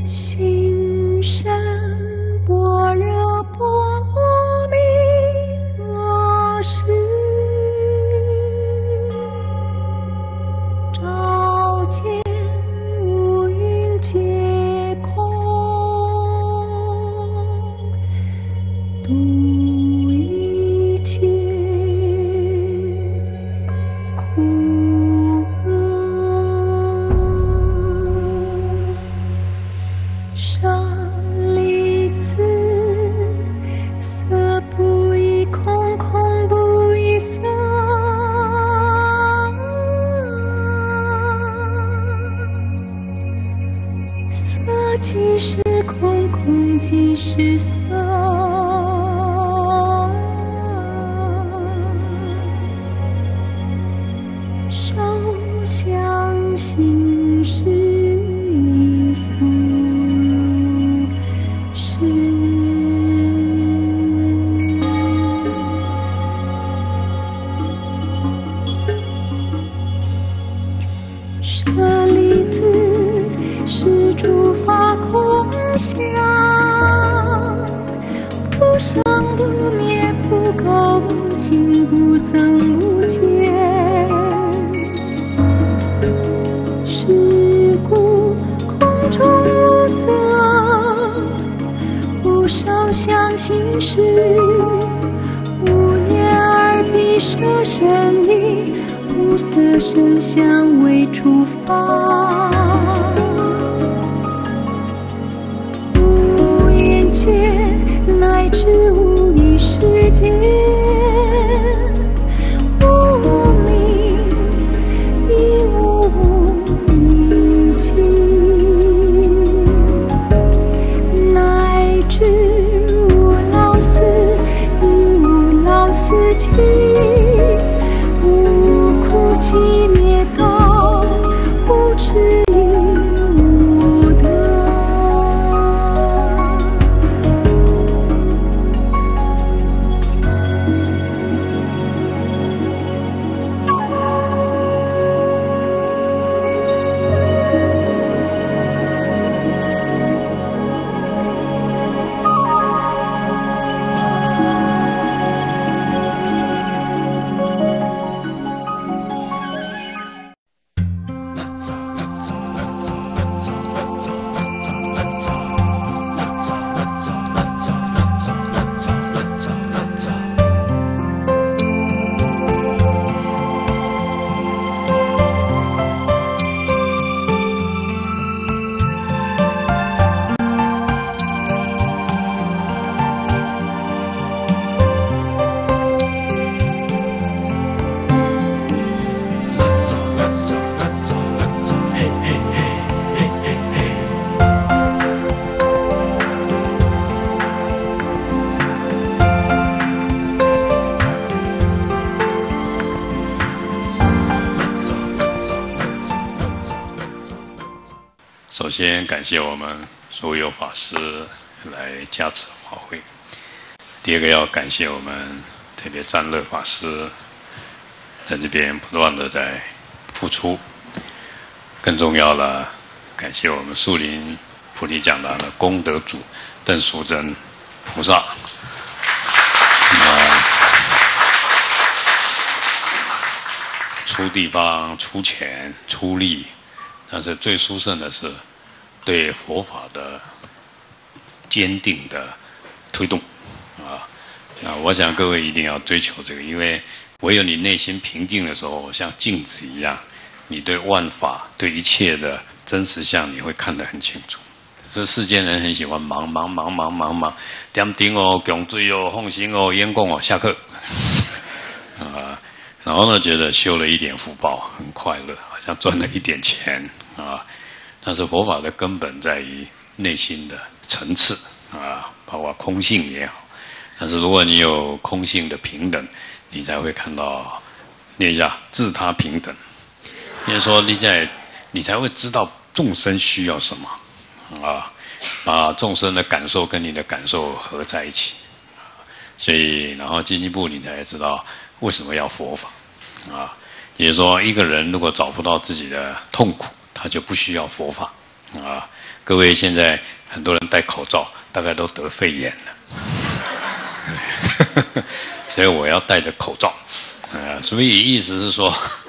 心善般若波罗蜜多时，照见五蕴皆空，度一切苦厄。舍利子，色不异空，空不异色。色即是空，空即是色。受想行识亦复如是。舍利子，是诸法空相，不生不灭，不垢不净，不增不减。是故空中无色，无受想行识，无眼耳鼻舌身意，无色声香味触法，无眼界乃至无意识界，无明亦无明尽，乃至无老死亦无老死尽，无苦集灭道，无痴亦无得。 首先感谢我们所有法师来加持法会。第二个要感谢我们特别占乐法师在这边不断的在付出。更重要了，感谢我们树林菩提讲堂的功德主邓淑珍菩萨。出地方、出钱、出力，但是最殊胜的是对佛法的坚定的推动啊！那我想各位一定要追求这个，因为唯有你内心平静的时候，像镜子一样，你对万法、对一切的真实相，你会看得很清楚。这世间人很喜欢忙，点灯哦、供水哦、放心哦、烟供哦，下课啊！然后呢，觉得修了一点福报，很快乐，好像赚了一点钱啊。但是佛法的根本在于内心的层次啊，包括空性也好。但是如果你有空性的平等，你才会看到，念一下自他平等。也就是说，你才会知道众生需要什么啊，把众生的感受跟你的感受合在一起。所以，然后进一步你才知道为什么要佛法啊。也就是说，一个人如果找不到自己的痛苦，他就不需要佛法啊。 各位现在很多人戴口罩，大概都得肺炎了，所以我要戴着口罩。所以意思是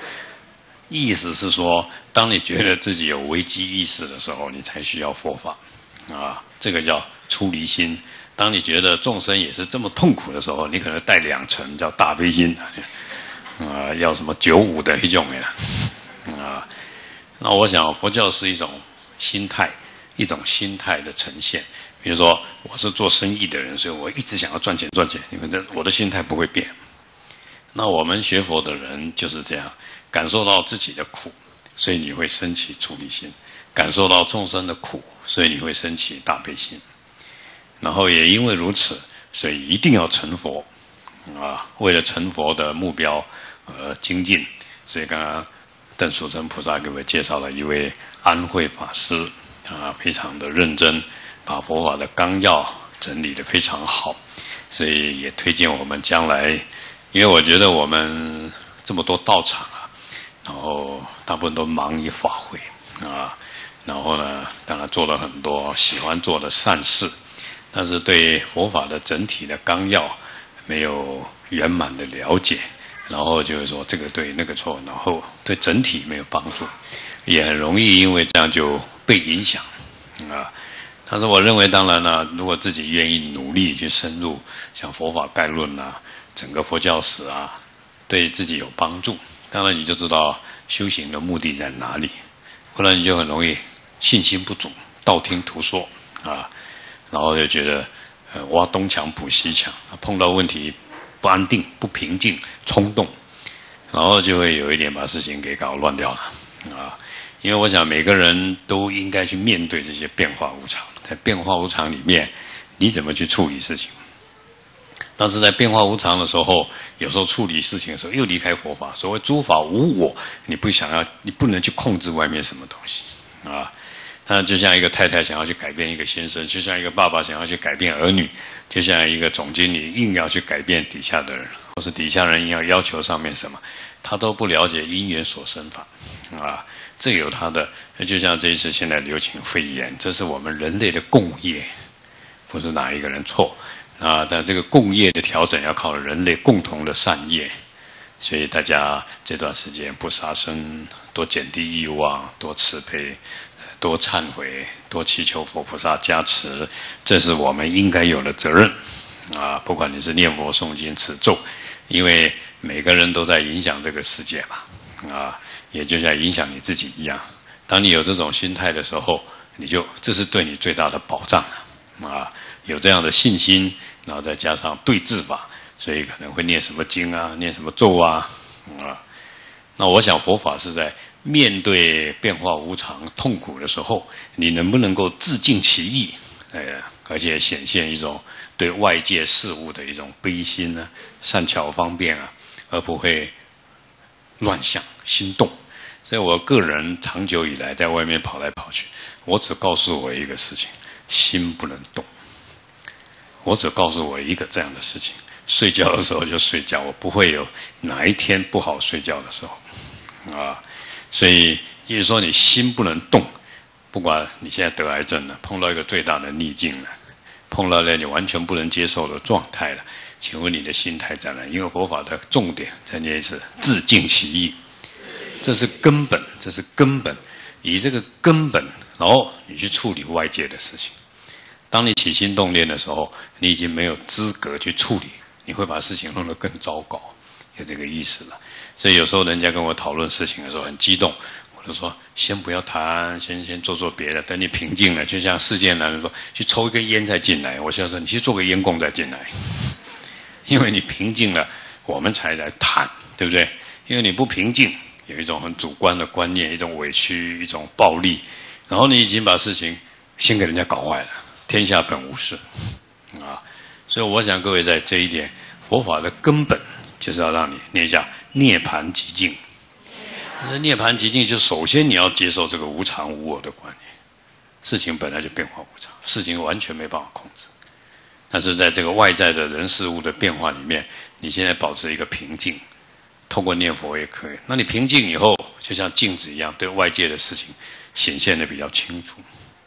说，当你觉得自己有危机意识的时候，你才需要佛法啊，这个叫出离心。当你觉得众生也是这么痛苦的时候，你可能带2层叫大悲心要什么95的一种呀那我想佛教是一种心态的呈现。比如说我是做生意的人，所以我一直想要赚钱，我的心态不会变。那我们学佛的人就是这样，感受到自己的苦，所以你会升起出离心；感受到众生的苦，所以你会升起大悲心。然后也因为如此，所以一定要成佛为了成佛的目标而精进。所以刚刚邓曙诚菩萨给我介绍了一位安慧法师非常的认真，把佛法的纲要整理得非常好。所以也推荐我们将来，因为我觉得我们这么多道场然后大部分都忙于法会然后呢，当然做了很多喜欢做的善事，但是对佛法的整体的纲要没有圆满的了解，然后就会说这个对那个错，然后对整体没有帮助，也很容易因为这样就被影响但是我认为当然了，如果自己愿意努力去深入像佛法概论整个佛教史对自己有帮助，当然你就知道修行的目的在哪里，不然你就很容易信心不足，道听途说然后就觉得挖东墙补西墙，碰到问题不安定、不平静、冲动，然后就会有一点把事情给搞乱掉了因为我想每个人都应该去面对这些变化无常，在变化无常里面，你怎么去处理事情？但是在变化无常的时候，有时候处理事情的时候又离开佛法。所谓诸法无我，你不能去控制外面什么东西那就像一个太太想要去改变一个先生，就像一个爸爸想要去改变儿女，就像一个总经理硬要去改变底下的人，或是底下人硬要求上面什么，他都不了解因缘所生法这有他的，就像这一次现在流行肺炎，这是我们人类的共业，不是哪一个人错但这个共业的调整要靠人类共同的善业，所以大家这段时间不杀生，多减低欲望，多慈悲，多忏悔，多祈求佛菩萨加持，这是我们应该有的责任不管你是念佛诵经持咒，因为每个人都在影响这个世界嘛也就像影响你自己一样。当你有这种心态的时候，这是对你最大的保障有这样的信心，然后再加上对治法，所以可能会念什么经念什么咒那我想佛法是在面对变化无常、痛苦的时候，你能不能够自净其意而且显现一种对外界事物的一种悲心善巧方便而不会乱想心动。所以我个人长久以来在外面跑来跑去，我只告诉我一个事情，心不能动。我只告诉我一个这样的事情，睡觉的时候就睡觉，我不会有哪一天不好睡觉的时候所以也就是说你心不能动，不管你现在得癌症了，碰到一个最大的逆境了，碰到了你完全不能接受的状态了，请问你的心态在哪？因为佛法的重点再念一次，自净其意，这是根本，这是根本。以这个根本，然后你去处理外界的事情。当你起心动念的时候，你已经没有资格去处理，你会把事情弄得更糟糕，有这个意思了。所以有时候人家跟我讨论事情的时候很激动，我就说先不要谈，先做别的，等你平静了，就像世界男人说去抽一根烟再进来，我现在说你去做个烟供再进来，因为你平静了，我们才来谈，对不对？因为你不平静，有一种很主观的观念，一种委屈，一种暴力，然后你已经把事情先给人家搞坏了。天下本无事所以我想各位在这一点，佛法的根本就是要让你念一下涅槃寂静。涅槃寂静就首先你要接受这个无常无我的观念，事情本来就变化无常，事情完全没办法控制，但是在这个外在的人事物的变化里面，你现在保持一个平静，透过念佛也可以。那你平静以后，就像镜子一样，对外界的事情显现的比较清楚。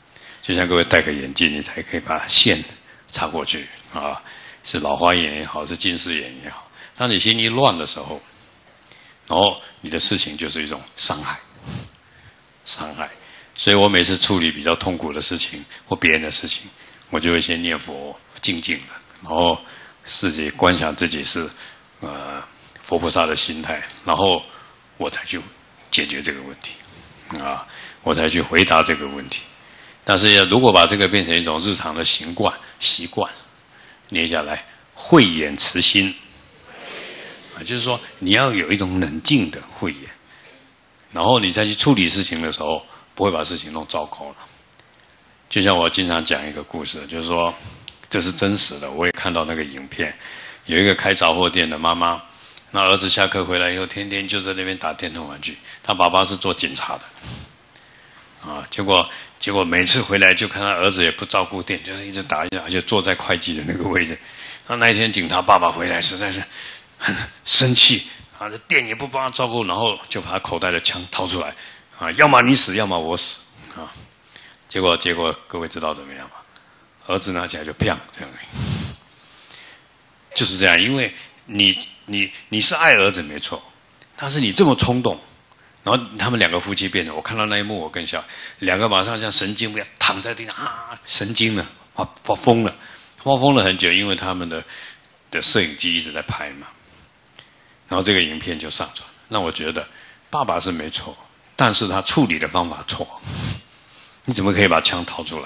就像各位戴个眼镜，你才可以把线插过去啊，是老花眼也好，是近视眼也好。当你心一乱的时候，然后你的事情就是一种伤害。所以我每次处理比较痛苦的事情或别人的事情，我就会先念佛，静静的，然后自己观想自己是佛菩萨的心态，然后我才去解决这个问题啊，我才去回答这个问题。但是如果把这个变成一种日常的习惯，念下来，慧眼慈心啊，就是说你要有一种冷静的慧眼，然后你再去处理事情的时候，不会把事情弄糟糕了。就像我经常讲一个故事，就是说这是真实的，我也看到那个影片，有一个开杂货店的妈妈，那儿子下课回来以后，天天就在那边打电动玩具。他爸爸是做警察的，啊，结果每次回来就看他儿子也不照顾店，就是一直打，而且坐在会计的那个位置。那一天警察爸爸回来，实在是很生气啊，这店也不帮他照顾，然后就把他口袋的枪掏出来，啊，要么你死，要么我死，啊，结果各位知道怎么样吗？儿子拿起来就砰，这样，就是这样，因为你是爱儿子没错，但是你这么冲动，然后他们两个夫妻变成，我看到那一幕我更笑，两个马上像神经一样躺在地上啊，神经了，发疯了很久，因为他们的摄影机一直在拍嘛，然后这个影片就上传，让我觉得爸爸是没错，但是他处理的方法错，你怎么可以把枪掏出来？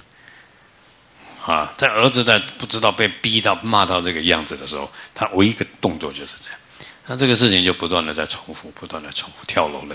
啊，在儿子在不知道被逼到骂到这个样子的时候，他唯一一个动作就是这样。那这个事情就不断的在重复，跳楼。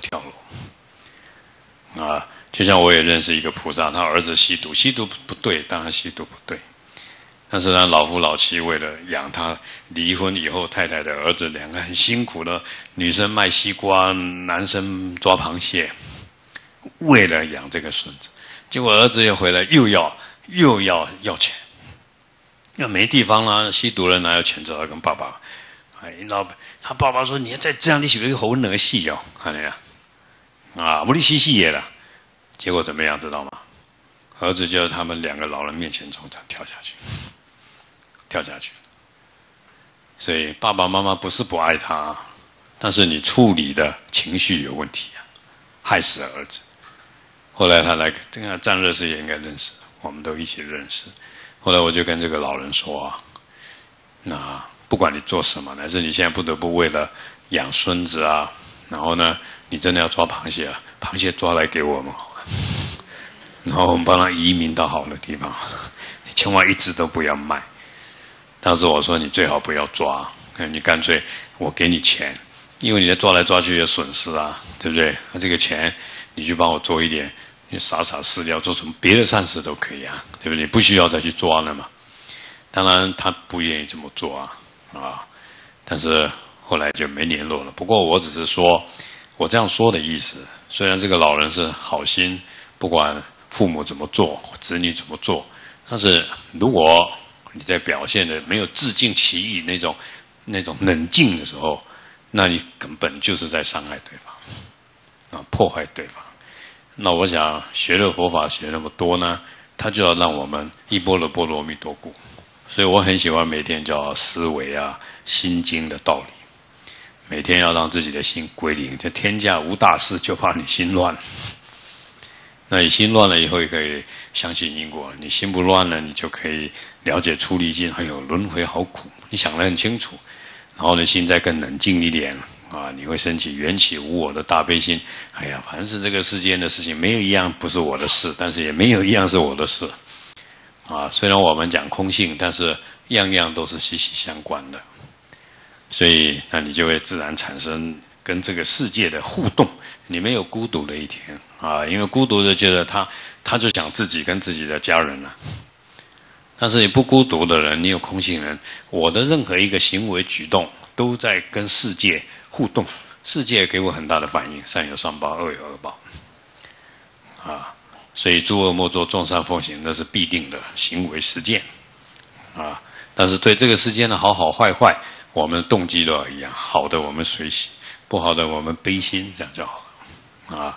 啊，就像我也认识一个菩萨，他儿子吸毒不对，当然吸毒不对。但是呢，老夫老妻为了养他，离婚以后太太的儿子两个很辛苦的，女生卖西瓜，男生抓螃蟹，为了养这个孙子，结果儿子又回来又要钱，因为没地方啦，吸毒人哪有钱，只好跟爸爸。哎，他爸爸说：“你再这样，你是不是好哪个戏哦？看那样啊，不你洗也了。”结果怎么样，知道吗？儿子就在他们两个老人面前从这样跳下去。所以爸爸妈妈不是不爱他，但是你处理的情绪有问题啊，害死了儿子。后来他来这个战乐师也应该认识，我们都一起认识。后来我就跟这个老人说啊，那不管你做什么，乃至你现在不得不为了养孙子啊，然后呢，你真的要抓螃蟹啊，螃蟹抓来给我们好了，然后我们帮他移民到好的地方，你千万一只都不要卖。当时我说你最好不要抓，你干脆我给你钱，因为你在抓来抓去有损失啊，对不对？那这个钱你去帮我做一点，你撒饲料，做什么别的善事都可以啊，对不对？不需要再去抓了嘛。当然他不愿意这么做啊，但是后来就没联络了。不过我只是说，我这样说的意思，虽然这个老人是好心，不管父母怎么做，子女怎么做，但是如果你在表现的没有自尽其意那种冷静的时候，那你根本就是在伤害对方，破坏对方。那我想学了佛法学那么多呢，他就要让我们一波罗波罗蜜多故。所以我很喜欢每天叫思维啊心经的道理，每天要让自己的心归零，就天下无大事，就怕你心乱。那你心乱了以后，也可以相信因果；你心不乱了，你就可以了解出离心，还有轮回好苦，你想得很清楚。然后呢，心再更冷静一点啊，你会升起缘起无我的大悲心。哎呀，凡是这个世间的事情，没有一样不是我的事，但是也没有一样是我的事。啊，虽然我们讲空性，但是样样都是息息相关的，所以那你就会自然产生跟这个世界的互动。你没有孤独的一天啊，因为孤独的觉得他就想自己跟自己的家人了。但是你不孤独的人，你有空性人，我的任何一个行为举动都在跟世界互动，世界给我很大的反应，善有善报，恶有恶报，啊。所以诸恶莫作，众善奉行，那是必定的行为实践啊。但是对这个世间的好好坏坏，我们动机都一样，好的我们随喜，不好的我们悲心，这样就好了啊。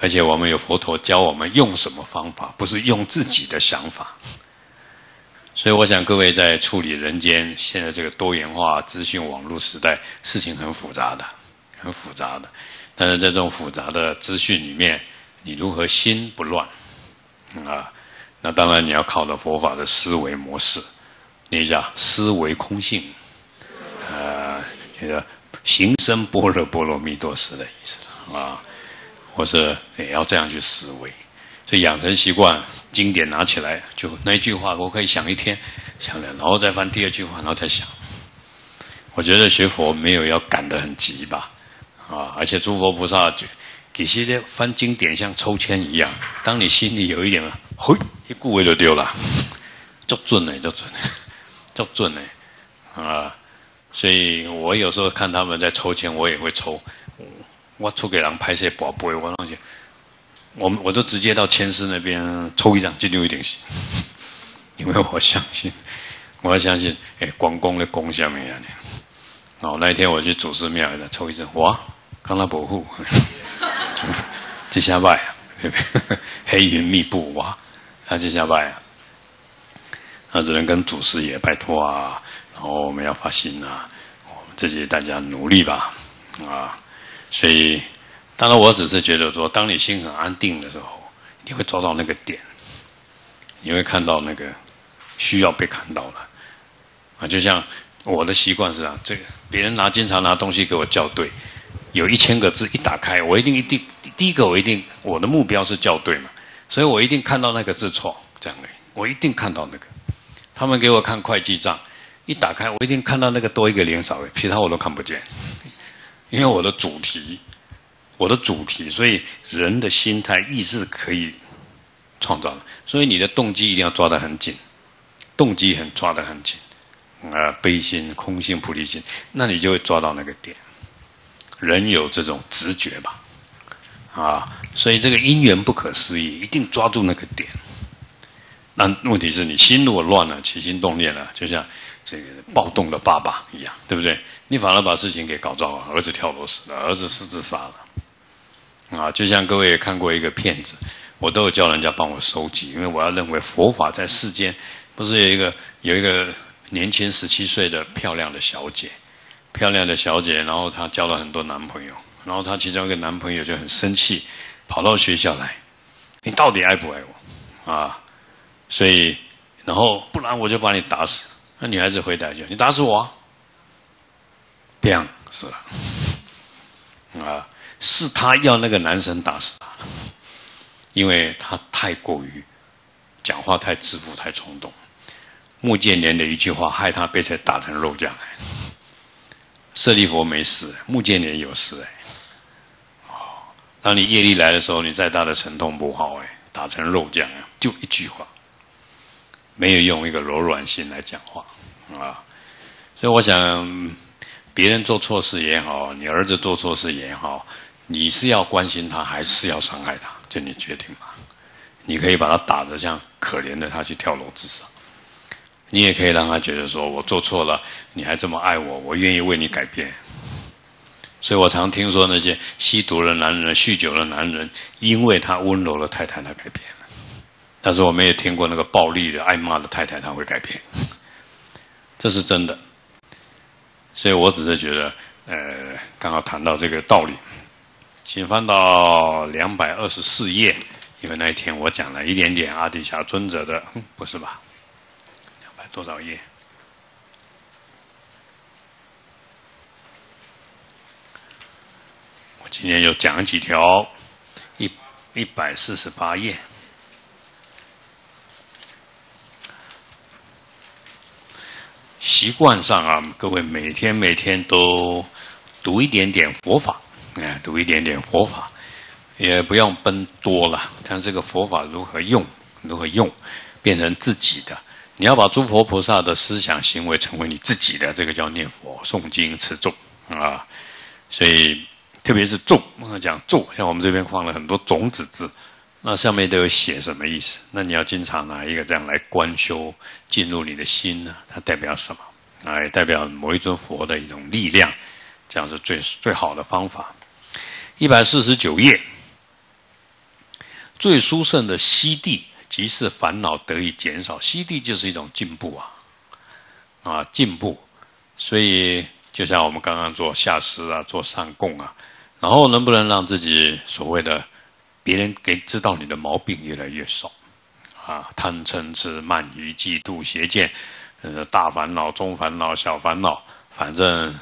而且我们有佛陀教我们用什么方法，不是用自己的想法。所以我想各位在处理人间现在这个多元化资讯网络时代，事情很复杂的，很复杂的。但是在这种复杂的资讯里面，你如何心不乱啊？那当然你要靠着佛法的思维模式，念一下思维空性，这个行深般若波罗蜜多时的意思啊，或是也要这样去思维。所以养成习惯，经典拿起来就那一句话，我可以想一天，想了，然后再翻第二句话，然后再想。我觉得学佛没有要赶得很急吧，啊，而且诸佛菩萨其实呢翻经典像抽签一样，当你心里有一点嘿，一顾位就丢了，就准了，就准了，就准了啊！所以我有时候看他们在抽签，我也会抽。我出给人拍摄宝贝，我东西。我都直接到签师那边抽一张，就丢一点心，因为我相信，我要相信，关公的功下面啊，哦，那一天我去祖师庙来抽一张，哇，刚他保护，这下拜啊，黑云密布哇，他这下拜啊，那只能跟祖师爷拜托啊，然后我们要发心啊，我们自己大家努力吧，啊，所以。当然，我只是觉得说，当你心很安定的时候，你会抓到那个点，你会看到那个需要被看到了啊。就像我的习惯是啊，这个别人经常拿东西给我校对，有1000个字一打开，我一定第一个我的目标是校对嘛，所以我一定看到那个字错，这样的，我一定看到那个。他们给我看会计账，一打开我一定看到那个多一个零少一个，其他我都看不见，因为我的主题，所以人的心态意识可以创造的，所以你的动机一定要抓得很紧，动机抓得很紧，悲心、空性、菩提心，那你就会抓到那个点。人有这种直觉吧，啊，所以这个因缘不可思议，一定抓住那个点。那问题是你心如果乱了，起心动念了，就像这个暴动的爸爸一样，对不对？你反而把事情给搞糟了，儿子跳楼死了，儿子是自杀了。啊，就像各位也看过一个片子，我都有叫人家帮我收集，因为我要认为佛法在世间，不是有一个年轻17岁的漂亮的小姐，然后她交了很多男朋友，然后她其中一个男朋友就很生气，跑到学校来，你到底爱不爱我？啊，所以然后不然我就把你打死。那女孩子回答一句：你打死我啊？砰，死了。啊。是他要那个男生打死他，因为他太过于讲话太自负、太冲动。目犍连的一句话害他被车打成肉酱。舍利佛没事，目犍连有事当你业力来的时候，你再大的神通不好打成肉酱就一句话，没有用一个柔软心来讲话啊。所以我想，别人做错事也好，你儿子做错事也好。你是要关心他，还是要伤害他？就你决定嘛。你可以把他打得像可怜的他去跳楼自杀，你也可以让他觉得说我做错了，你还这么爱我，我愿意为你改变。所以我常听说那些吸毒的男人、酗酒的男人，因为他温柔的太太，他改变了。但是我们也听过那个暴力的、爱骂的太太，他会改变，这是真的。所以我只是觉得，刚好谈到这个道理。请翻到224页，因为那一天我讲了一点点阿底峡尊者的，不是吧？200多少页？我今天又讲了几条，148页。习惯上啊，各位每天都读一点点佛法。读一点点佛法，也不用奔多了。看这个佛法如何用，变成自己的。你要把诸佛菩萨的思想行为成为你自己的，这个叫念佛、诵经、持咒啊。所以，特别是咒，我们讲咒，像我们这边放了很多种子字，那上面都有写什么意思。那你要经常拿一个这样来观修，进入你的心呢，它代表什么？也代表某一尊佛的一种力量，这样是最好的方法。149页， 最殊胜的悉地，即是烦恼得以减少。悉地就是一种进步进步。所以就像我们刚刚做下施做上供然后能不能让自己所谓的别人知道你的毛病越来越少贪嗔痴慢疑嫉妒邪见，大烦恼、中烦恼、小烦恼，反正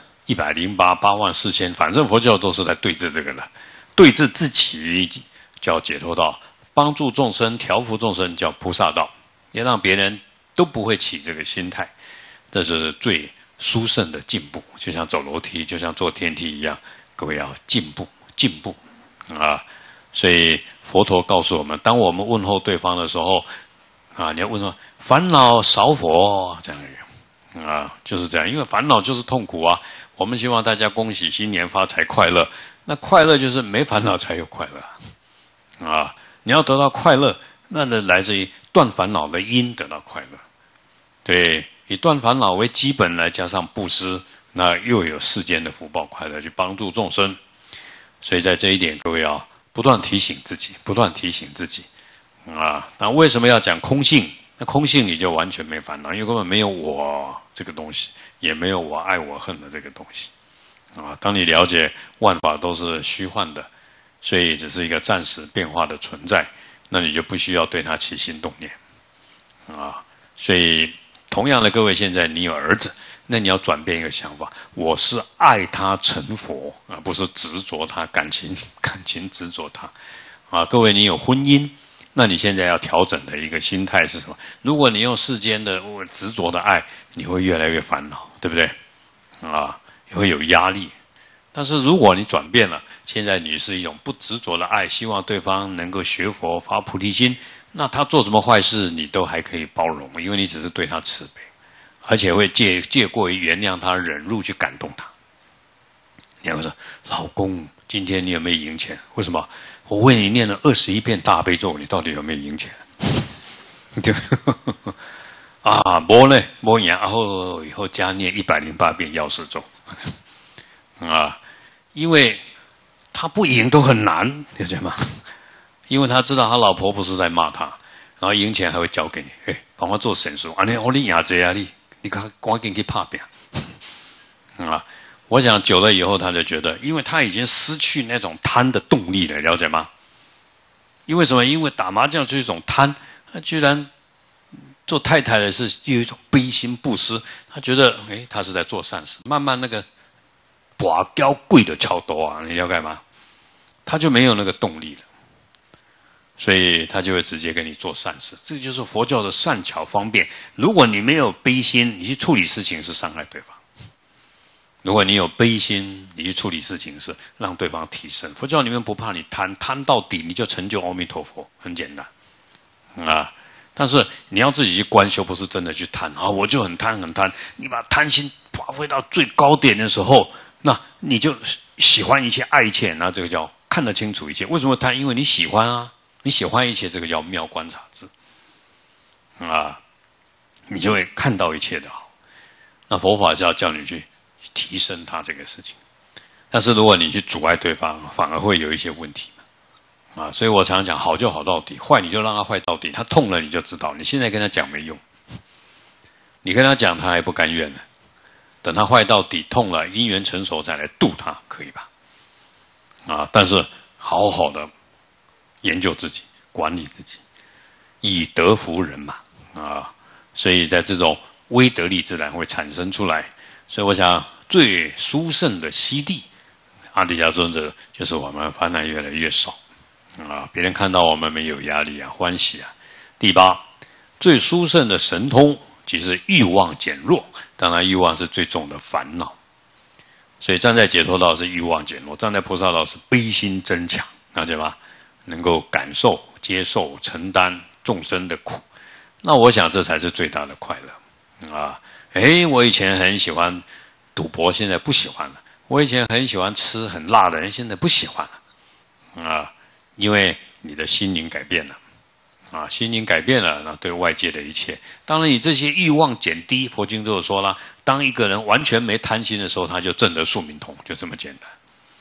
108,84000，反正佛教都是在对治这个的，对治自己叫解脱道，帮助众生、调伏众生叫菩萨道，也让别人都不会起这个心态，这是最殊胜的进步。就像走楼梯，就像坐电梯一样，各位要进步，进步所以佛陀告诉我们，当我们问候对方的时候你要问说烦恼少否，这样就是这样。因为烦恼就是痛苦我们希望大家恭喜新年发财快乐，那快乐就是没烦恼才有快乐你要得到快乐，那来自于断烦恼的因得到快乐。对，以断烦恼为基本来加上布施，那又有世间的福报快乐去帮助众生。所以在这一点，各位要不断提醒自己，不断提醒自己那为什么要讲空性？那空性你就完全没烦恼，因为根本没有我这个东西，也没有我爱我恨的这个东西当你了解万法都是虚幻的，所以只是一个暂时变化的存在，那你就不需要对它起心动念所以同样的，各位现在你有儿子，那你要转变一个想法，我是爱他成佛不是执着他感情执着他各位你有婚姻，那你现在要调整的一个心态是什么？如果你用世间的执着的爱，你会越来越烦恼，对不对也会有压力。但是如果你转变了，现在你是一种不执着的爱，希望对方能够学佛发菩提心，那他做什么坏事你都还可以包容，因为你只是对他慈悲，而且会借过于原谅他，忍辱去感动他。你会说老公今天你有没有赢钱？为什么？我为你念了21遍大悲咒，你到底有没有赢钱？对没呢，没赢，然后以后加念108遍药师咒因为他不赢都很难，了解吗？因为他知道他老婆不是在骂他，然后赢钱还会交给你，帮我做神术，你赢这你赶紧去打拼我想久了以后，他就觉得，因为他已经失去那种贪的动力了，了解吗？因为什么？因为打麻将就是一种贪，他居然做太太的是有一种悲心布施，他觉得他是在做善事，慢慢那个把高贵的超多你了解吗？他就没有那个动力了，所以他就会直接跟你做善事。这就是佛教的善巧方便。如果你没有悲心，你去处理事情是伤害对方；如果你有悲心，你去处理事情是让对方提升。佛教里面不怕你贪，贪到底你就成就阿弥陀佛，很简单但是你要自己去观修，不是真的去贪我就很贪很贪。你把贪心发挥到最高点的时候，那你就喜欢一切爱一切，那这个叫看得清楚一切。为什么贪？因为你喜欢你喜欢一切，这个叫妙观察智你就会看到一切的好。那佛法就要叫你去提升他这个事情，但是如果你去阻碍对方，反而会有一些问题所以我常讲，好就好到底，坏你就让他坏到底，他痛了你就知道，你现在跟他讲没用，你跟他讲他还不甘愿呢，等他坏到底痛了，因缘成熟再来度他，可以吧但是好好的研究自己，管理自己，以德服人嘛所以在这种威德力自然会产生出来。所以我想最殊胜的悉地，阿底峡尊者就是我们烦恼越来越少别人看到我们没有压力欢喜第8，最殊胜的神通，即是欲望减弱。当然欲望是最重的烦恼，所以站在解脱道是欲望减弱，站在菩萨道是悲心增强，了解吗？能够感受、接受、承担众生的苦，那我想这才是最大的快乐我以前很喜欢赌博，现在不喜欢了；我以前很喜欢吃很辣的人，现在不喜欢了因为你的心灵改变了心灵改变了，那对外界的一切，当然你这些欲望减低，佛经都有说了，当一个人完全没贪心的时候，他就证得宿命通，就这么简单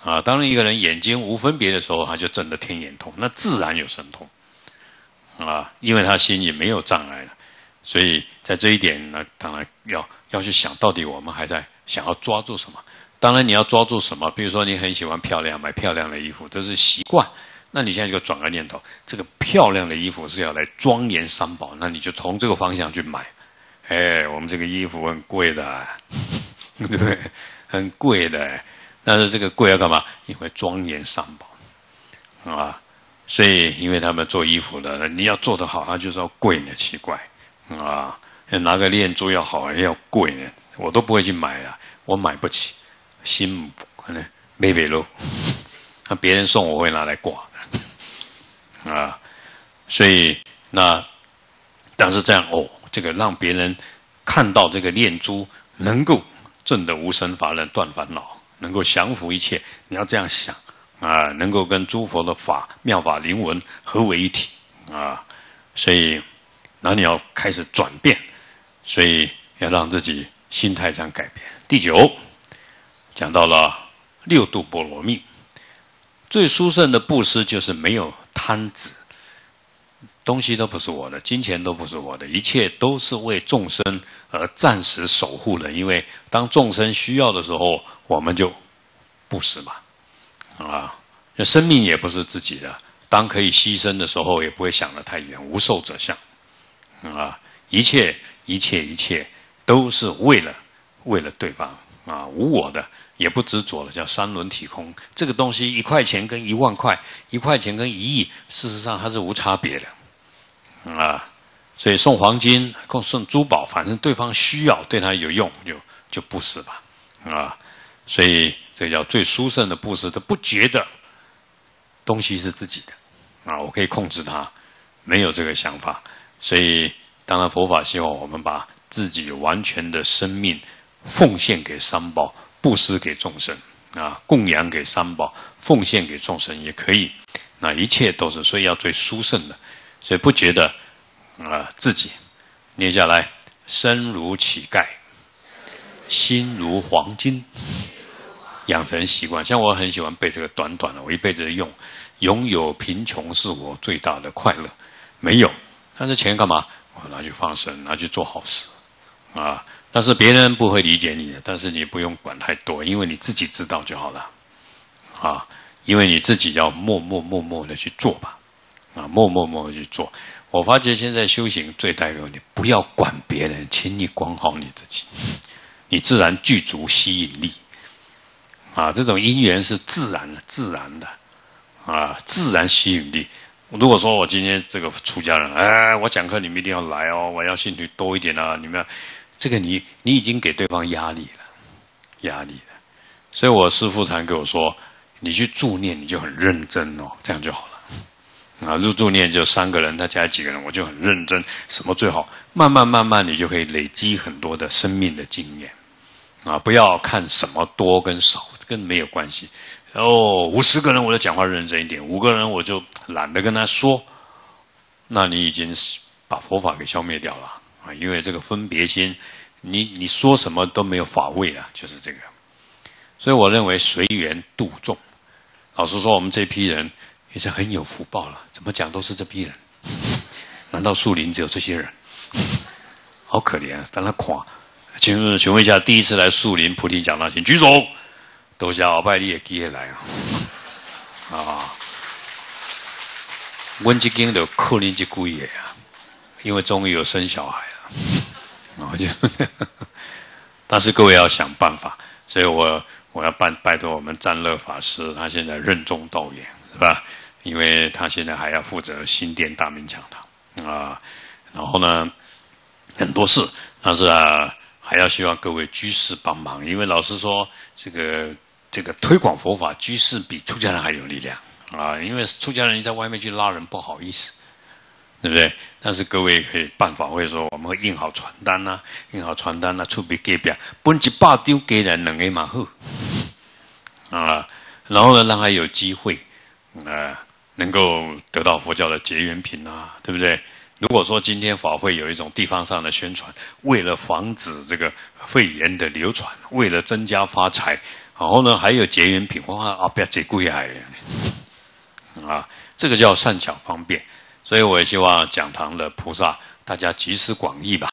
啊。当一个人眼睛无分别的时候，他就真的天眼通，那自然有神通啊，因为他心里没有障碍了。所以在这一点呢，当然要去想到底我们还在想要抓住什么。当然你要抓住什么，比如说你很喜欢漂亮，买漂亮的衣服，这是习惯。那你现在就转个念头，这个漂亮的衣服是要来庄严三宝，那你就从这个方向去买。我们这个衣服很贵的，对不对？很贵的，但是这个贵要干嘛？因为庄严三宝啊。所以因为他们做衣服的，你要做得好，它就是要贵呢，奇怪啊！拿个链珠要好，也要贵呢，我都不会去买啊，我买不起，心可能买不落。那别人送我会拿来挂的啊，所以但是这样这个让别人看到这个念珠能够证得无生法忍，断烦恼，能够降伏一切，你要这样想啊，能够跟诸佛的妙法灵文合为一体啊，所以然后你要开始转变，所以要让自己心态这样改变。第9讲到了6度波罗蜜。最殊胜的布施就是没有贪执，东西都不是我的，金钱都不是我的，一切都是为众生而暂时守护的。因为当众生需要的时候，我们就布施嘛，那生命也不是自己的，当可以牺牲的时候，也不会想得太远，无受者相一切都是为了对方无我的。也不执着了，叫三轮体空。这个东西1块钱跟1万块，1块钱跟1亿，事实上它是无差别的所以送黄金、送珠宝，反正对方需要，对他有用，就布施吧所以这叫最殊胜的布施，他不觉得东西是自己的我可以控制它，没有这个想法。所以当然佛法希望我们把自己完全的生命奉献给三宝。布施给众生供养给三宝，奉献给众生也可以，那一切都是，所以要最殊胜的，所以不觉得自己念下来，身如乞丐，心如黄金，养成习惯。像我很喜欢背这个短短的，我一辈子用，拥有贫穷是我最大的快乐，没有，但是钱干嘛？我拿去放生，拿去做好事但是别人不会理解你的，但是你不用管太多，因为你自己知道就好了因为你自己要默默的去做吧默默的去做。我发觉现在修行最大一个问题，不要管别人，请你管好你自己，你自然具足吸引力这种因缘是自然的自然吸引力。如果说我今天这个出家人，我讲课你们一定要来我要信徒多一点你们要这个你已经给对方压力了。所以我师父常跟我说，你去助念你就很认真这样就好了入助念就3个人，他加几个人，我就很认真，什么最好，慢慢你就可以累积很多的生命的经验不要看什么多跟少，跟没有关系50个人我就讲话认真一点，5个人我就懒得跟他说，那你已经把佛法给消灭掉了因为这个分别心，你说什么都没有法味了，就是这个。所以我认为随缘度众。老实说，我们这批人也是很有福报了，怎么讲都是这批人。难道树林只有这些人？好可怜让他垮。请问一下，第一次来树林菩提讲堂，请举手。都是鳌拜你也记得来我这间就可怜这几个因为终于有生小孩了但是各位要想办法，所以我要拜托我们占乐法师，他现在任重道远，是吧？因为他现在还要负责新店大明讲堂然后呢很多事，但是还要希望各位居士帮忙，因为老实说，这个推广佛法，居士比出家人还有力量因为出家人在外面去拉人不好意思，对不对？但是各位可以办法会说，我们会印好传单出去给表，分100张给人2个嘛好然后呢，让他有机会能够得到佛教的结缘品对不对？如果说今天法会有一种地方上的宣传，为了防止这个肺炎的流传，为了增加发财然后呢，还有结缘品，哇，不要这贵啊，这个叫善巧方便。所以我也希望讲堂的菩萨，大家集思广益吧。